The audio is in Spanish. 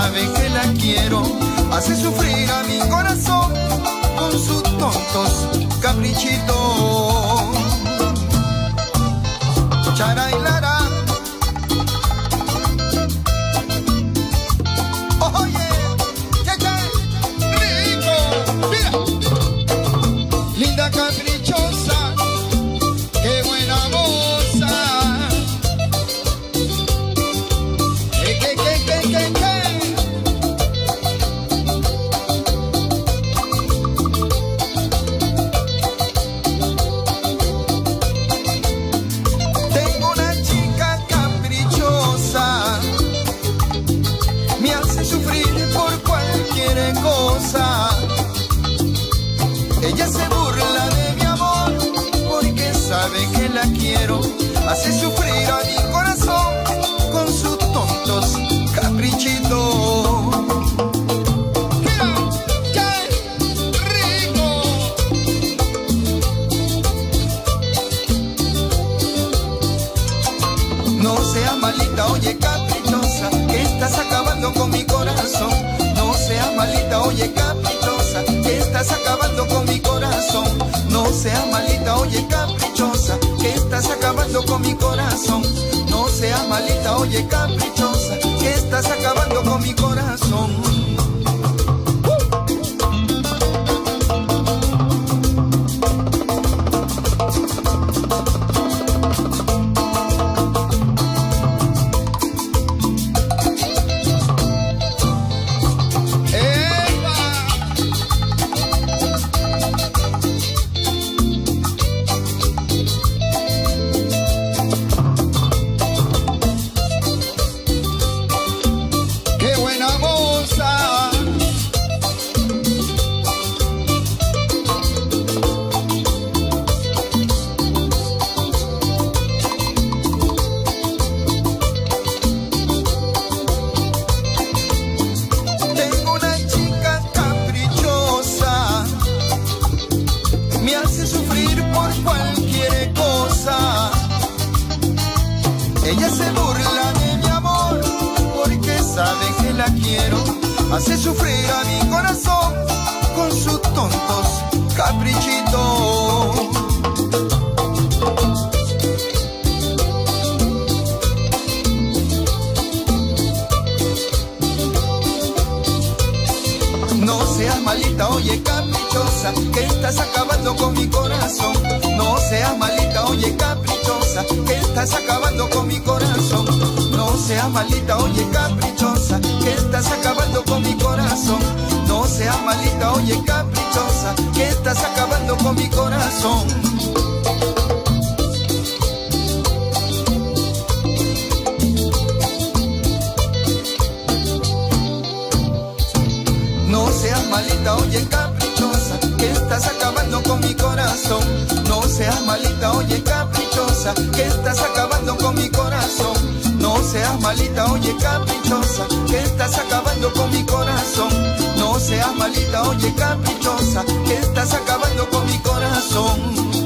sabe que la quiero. Hace sufrir a mi corazón con sus tontos caprichitos. Chara y Lara. Oye, che, che, rico, mira. Linda caprichosa, qué buena moza. ¿Qué? Tengo una chica caprichosa, me hace sufrir por cualquier cosa. Ella se burla de mi amor porque sabe que la quiero. Hace sufrir a mi corazón con sus tontos caprichitos. Mira, qué rico. No seas malita, oye caprichosa, que estás acabando con mi corazón. No seas malita, oye caprichosa, que estás acabando con mi corazón. No seas malita, oye caprichosa, que estás acabando con mi corazón. No seas malita, oye caprichosa, que estás acabando con mi corazón. Ella se burla de mi amor porque sabe que la quiero. Hace sufrir a mi corazón con sus tontos caprichitos. No seas malita, oye caprichosa, que estás acabando con mi corazón. No seas malita, oye caprichosa, que estás acabando con mi corazón. No seas malita, oye caprichosa, que estás acabando con mi corazón. No seas malita, oye caprichosa, que estás acabando con mi corazón. No seas malita, oye caprichosa, que estás acabando con mi corazón. No seas malita, oye caprichosa, que estás acabando con mi corazón. No seas malita, oye caprichosa, que estás acabando con mi corazón. No seas malita, oye caprichosa, que estás acabando con mi corazón.